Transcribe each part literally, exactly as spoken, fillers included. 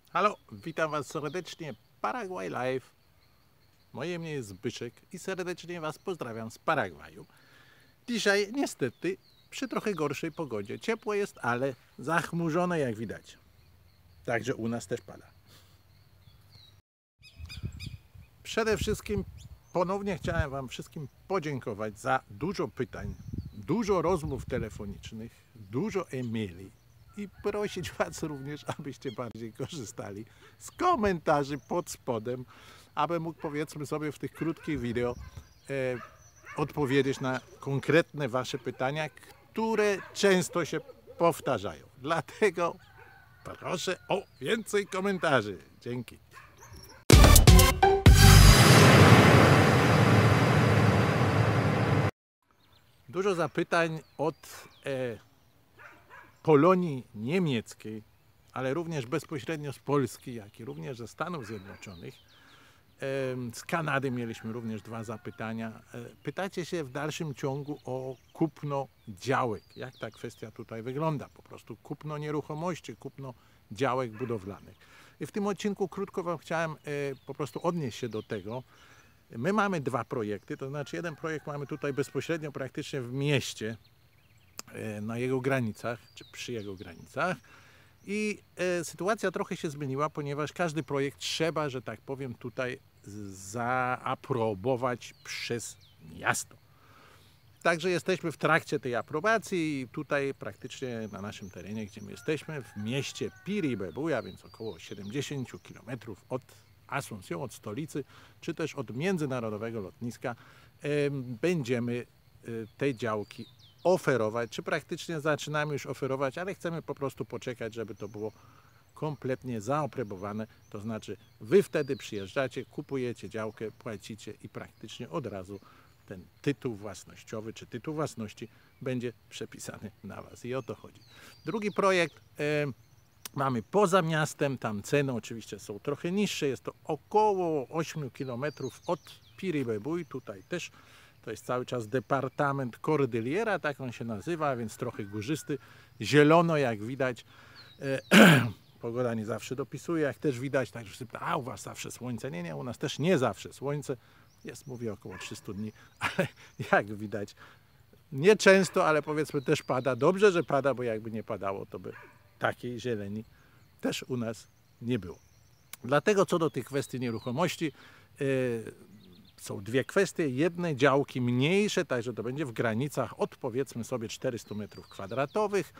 Halo, witam Was serdecznie, Paraguay Live. Moje imię jest Zbyszek i serdecznie Was pozdrawiam z Paragwaju. Dzisiaj niestety przy trochę gorszej pogodzie. Ciepło jest, ale zachmurzone jak widać. Także u nas też pada. Przede wszystkim ponownie chciałem Wam wszystkim podziękować za dużo pytań, dużo rozmów telefonicznych, dużo e-maili. I prosić Was również, abyście bardziej korzystali z komentarzy pod spodem, aby mógł, powiedzmy sobie, w tych krótkich wideo e, odpowiedzieć na konkretne Wasze pytania, które często się powtarzają. Dlatego proszę o więcej komentarzy. Dzięki. Dużo zapytań od e, Polonii niemieckiej, ale również bezpośrednio z Polski, jak i również ze Stanów Zjednoczonych. Z Kanady mieliśmy również dwa zapytania. Pytacie się w dalszym ciągu o kupno działek. Jak ta kwestia tutaj wygląda? Po prostu kupno nieruchomości, kupno działek budowlanych. I w tym odcinku krótko Wam chciałem po prostu odnieść się do tego. My mamy dwa projekty, to znaczy jeden projekt mamy tutaj bezpośrednio praktycznie w mieście, na jego granicach, czy przy jego granicach. I e, sytuacja trochę się zmieniła, ponieważ każdy projekt trzeba, że tak powiem, tutaj zaaprobować przez miasto. Także jesteśmy w trakcie tej aprobacji i tutaj praktycznie na naszym terenie, gdzie my jesteśmy, w mieście Piribebuya, więc około siedemdziesiąt kilometrów od Asunción, od stolicy, czy też od międzynarodowego lotniska, e, będziemy e, te działki oferować, czy praktycznie zaczynamy już oferować, ale chcemy po prostu poczekać, żeby to było kompletnie zaoprybowane, to znaczy Wy wtedy przyjeżdżacie, kupujecie działkę, płacicie i praktycznie od razu ten tytuł własnościowy, czy tytuł własności będzie przepisany na Was i o to chodzi. Drugi projekt e, mamy poza miastem, tam ceny oczywiście są trochę niższe, jest to około ośmiu kilometrów od Piribebuy, tutaj też to jest cały czas departament Cordillera, tak on się nazywa, więc trochę górzysty, zielono jak widać. E, pogoda nie zawsze dopisuje, jak też widać, także wszyscy pytają, a u Was zawsze słońce? Nie, nie, u nas też nie zawsze słońce, jest, mówię, około trzystu dni, ale jak widać, nie często, ale powiedzmy też pada. Dobrze, że pada, bo jakby nie padało, to by takiej zieleni też u nas nie było. Dlatego co do tych kwestii nieruchomości, e, są dwie kwestie. Jedne działki mniejsze, także to będzie w granicach od, powiedzmy sobie, czterystu metrów kwadratowych,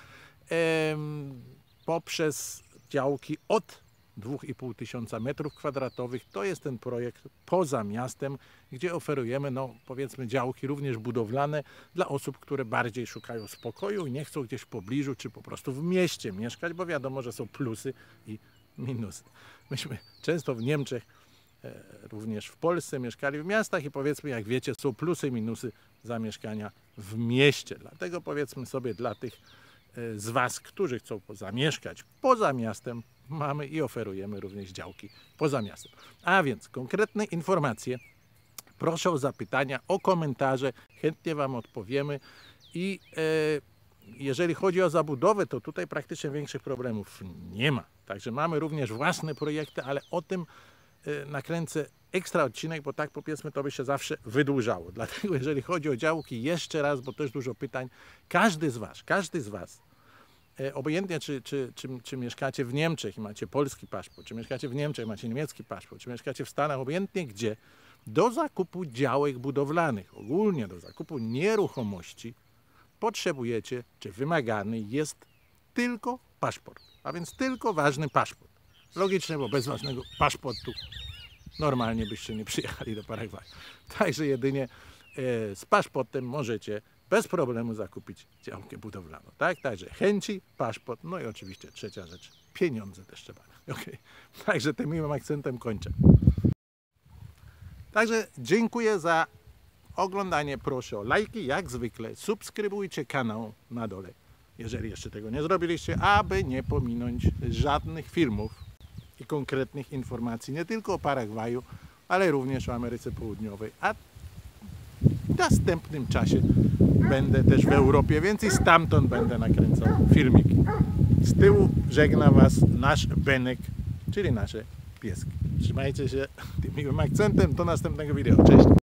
em, poprzez działki od dwóch i pół tysiąca metrów kwadratowych. To jest ten projekt poza miastem, gdzie oferujemy, no powiedzmy, działki również budowlane dla osób, które bardziej szukają spokoju i nie chcą gdzieś w pobliżu, czy po prostu w mieście mieszkać, bo wiadomo, że są plusy i minusy. Myśmy często w Niemczech, również w Polsce mieszkali w miastach i powiedzmy, jak wiecie, są plusy i minusy zamieszkania w mieście. Dlatego powiedzmy sobie dla tych z Was, którzy chcą zamieszkać poza miastem, mamy i oferujemy również działki poza miastem. A więc konkretne informacje, proszę o zapytania, o komentarze, chętnie Wam odpowiemy i e, jeżeli chodzi o zabudowę, to tutaj praktycznie większych problemów nie ma. Także mamy również własne projekty, ale o tym nakręcę ekstra odcinek, bo tak powiedzmy to by się zawsze wydłużało. Dlatego jeżeli chodzi o działki, jeszcze raz, bo też dużo pytań, każdy z Was, każdy z Was, obojętnie czy, czy, czy, czy mieszkacie w Niemczech i macie polski paszport, czy mieszkacie w Niemczech i macie niemiecki paszport, czy mieszkacie w Stanach, obojętnie gdzie, do zakupu działek budowlanych, ogólnie do zakupu nieruchomości, potrzebujecie, czy wymagany jest tylko paszport, a więc tylko ważny paszport. Logiczne, bo bez ważnego paszportu normalnie byście nie przyjechali do Paragwaju. Także jedynie e, z paszportem możecie bez problemu zakupić działkę budowlaną. Tak? Także chęci, paszport, no i oczywiście trzecia rzecz, pieniądze też trzeba. Okay. Także tym miłym akcentem kończę. Także dziękuję za oglądanie. Proszę o lajki, jak zwykle. Subskrybujcie kanał na dole, jeżeli jeszcze tego nie zrobiliście, aby nie pominąć żadnych filmów i konkretnych informacji, nie tylko o Paragwaju, ale również o Ameryce Południowej, a w następnym czasie będę też w Europie, więc i stamtąd będę nakręcał filmiki. Z tyłu żegna Was nasz Benek. czyli nasze pieski. Trzymajcie się tym miłym akcentem, do następnego wideo. Cześć!